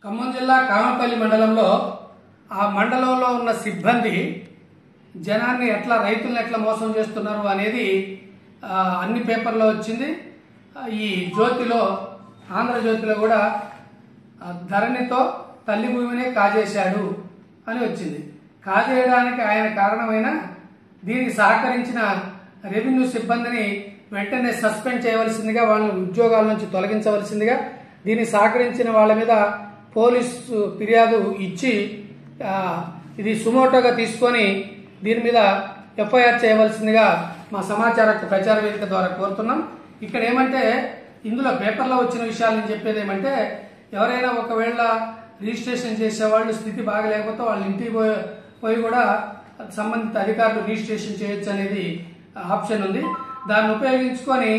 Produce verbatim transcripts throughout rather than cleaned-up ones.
ఖమ్మం జిల్లా కామపల్లి మండలంలో ఆ మండలంలో ఉన్న సిబ్బంది జనాన్ని ఎట్లా రైతులను ఎట్లా మోసం చేస్తున్నారు అనేది అన్ని పేపర్లో వచ్చింది. ఈ జ్యోతిలో ఆంధ్రజ్యోతిలో కూడా ధరణితో తల్లి భూమినే కాజేశాడు అని వచ్చింది. కాజేయడానికి ఆయన కారణమైన దీనికి సహకరించిన రెవెన్యూ సిబ్బందిని వెంటనే సస్పెండ్ చేయవలసిందిగా, వాళ్ళని ఉద్యోగాల నుంచి తొలగించవలసిందిగా, దీనికి సహకరించిన వాళ్ళ మీద పోలీసు ఫిర్యాదు ఇచ్చి ఇది సుమోటోగా తీసుకొని దీని మీద ఎఫ్ఐఆర్ చేయవలసిందిగా మా సమాచార ప్రచార వేదిక ద్వారా కోరుతున్నాం. ఇక్కడ ఏమంటే ఇందులో పేపర్లో వచ్చిన విషయాలు నేను చెప్పేది ఏమంటే, ఎవరైనా ఒకవేళ రిజిస్ట్రేషన్ చేసేవాళ్ళు స్థితి బాగలేకపోతే వాళ్ళ ఇంటికి పోయి పోయి కూడా సంబంధిత అధికారులు రిజిస్ట్రేషన్ చేయొచ్చు అనేది ఆప్షన్ ఉంది. దాన్ని ఉపయోగించుకొని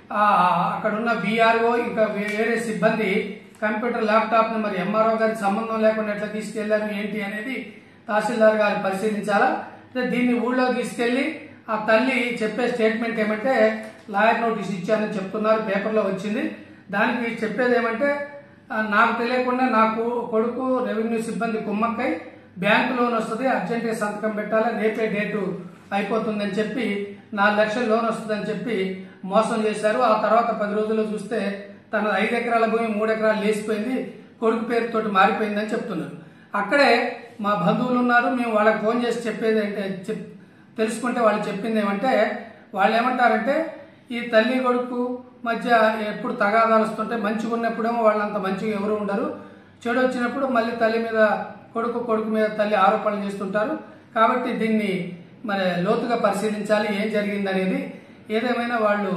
అక్కడ ఉన్న బీఆర్ఓ ఇంకా వేరే సిబ్బంది కంప్యూటర్ ల్యాప్టాప్ మరి ఎంఆర్ఓ గారికి సంబంధం లేకుండా ఎట్లా తీసుకెళ్లారు ఏంటి అనేది తహసీల్దార్ గారు పరిశీలించాలా. దీన్ని ఊళ్ళో తీసుకెళ్లి ఆ తల్లి చెప్పే స్టేట్మెంట్ ఏమంటే లాయర్ నోటీస్ ఇచ్చానని చెప్తున్నారు, పేపర్లో వచ్చింది. దానికి చెప్పేది ఏమంటే, నాకు తెలియకుండా నాకు కొడుకు రెవెన్యూ సిబ్బంది కుమ్మక్కై బ్యాంకు లోన్ వస్తుంది, అర్జెంటుగా సంతకం పెట్టాలి, రేపే డేటు అయిపోతుందని చెప్పి నాలుగు లక్షల లోన్ వస్తుందని చెప్పి మోసం చేశారు. ఆ తర్వాత పది రోజుల్లో చూస్తే తన ఐదు ఎకరాల భూమి మూడు ఎకరాలు లేచిపోయింది, కొడుకు పేరుతోటి మారిపోయిందని చెప్తున్నారు. అక్కడే మా బంధువులు ఉన్నారు, మేము వాళ్ళకి ఫోన్ చేసి చెప్పేది అంటే తెలుసుకుంటే వాళ్ళు చెప్పింది ఏమంటే, వాళ్ళు ఏమంటారంటే ఈ తల్లి కొడుకు మధ్య ఎప్పుడు తగాదాలు వస్తుంటే, మంచిగా ఉన్నప్పుడేమో వాళ్ళంత మంచిగా ఎవరు ఉండరు, చెడు వచ్చినప్పుడు మళ్ళీ తల్లి మీద కొడుకు కొడుకు మీద తల్లి ఆరోపణలు చేస్తుంటారు. కాబట్టి దీన్ని మరి లోతుగా పరిశీలించాలి ఏం జరిగింది అనేది. ఏదేమైనా వాళ్ళు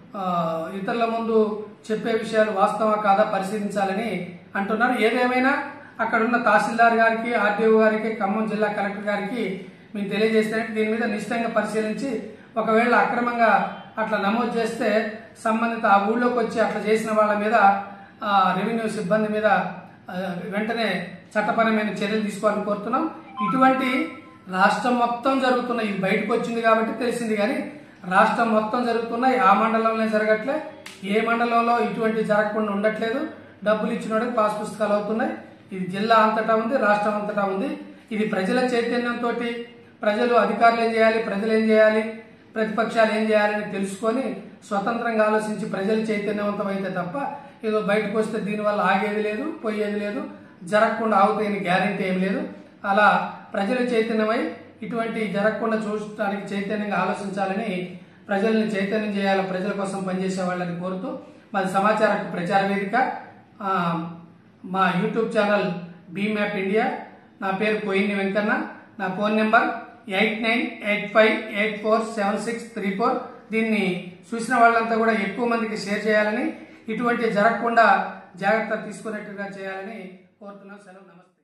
ఇతరుల ముందు చెప్పే విషయాలు వాస్తవా కాదా పరిశీలించాలని అంటున్నారు. ఏదేమైనా అక్కడున్న తహసీల్దార్ గారికి, ఆర్డీఓ గారికి, ఖమ్మం జిల్లా కలెక్టర్ గారికి మేము తెలియజేసినట్టు దీని మీద నిశ్చితంగా పరిశీలించి ఒకవేళ అక్రమంగా అట్లా నమోదు చేస్తే సంబంధిత ఆ ఊళ్ళోకి వచ్చి అట్లా చేసిన వాళ్ళ మీద రెవెన్యూ సిబ్బంది మీద వెంటనే చట్టపరమైన చర్యలు తీసుకోవాలని కోరుతున్నాం. ఇటువంటి రాష్ట్రం మొత్తం జరుగుతున్నాయి, ఇది బయటకు వచ్చింది కాబట్టి తెలిసింది, కానీ రాష్ట్రం మొత్తం జరుగుతున్నాయి. ఆ మండలంలో జరగట్లే, ఏ మండలంలో ఇటువంటి జరగకుండా ఉండట్లేదు. డబ్బులు ఇచ్చినోడికి పాస్ పుస్తకాలు అవుతున్నాయి. ఇది జిల్లా అంతటా ఉంది, రాష్ట్రం అంతటా ఉంది. ఇది ప్రజల చైతన్యంతో ప్రజలు అధికారులు ఏం చేయాలి, ప్రజలు ఏం చేయాలి, ప్రతిపక్షాలు ఏం చేయాలని తెలుసుకొని స్వతంత్రంగా ఆలోచించి ప్రజలు చైతన్యవంతం అయితే తప్ప ఏదో బయటకు వస్తే దీనివల్ల ఆగేది లేదు, పోయేది లేదు, జరగకుండా ఆగుతాయని గ్యారెంటీ ఏం లేదు. అలా ప్రజలు చైతన్యమై ఇటువంటి జరగకుండా చూడటానికి చైతన్యంగా ఆలోచించాలని, ప్రజల్ని చైతన్యం చేయాలి, ప్రజల కోసం పనిచేసే వాళ్ళని కోరుతూ మాది సమాచార ప్రచార వేదిక, మా YouTube channel B map India. నా పేరు కోయిని వెంకన్న. నా phone number eight nine eight five eight four seven six three four. దీన్ని చూసిన వాళ్ళంతా కూడా ఎక్కువ మందికి షేర్ చేయాలని, ఇటువంటి జరగకుండా జాగ్రత్త తీసుకునేట్టుగా చేయాలని కోరుతున్నాను. సెలవు, నమస్తే.